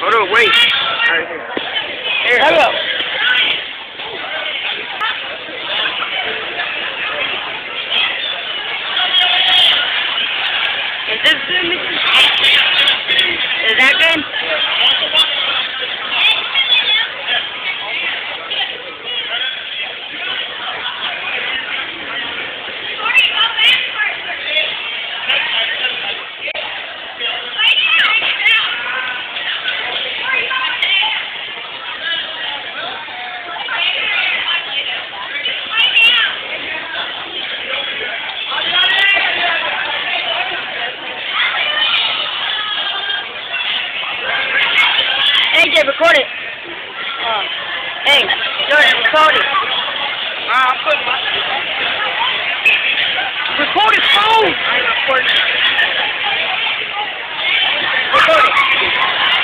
Hold on, wait. Right here. Hello. Is this good, Mr.? Is that good? AJ, record it. Hey, Jordan, record it. I'm putting my... Record his phone! I ain't recording. Record it.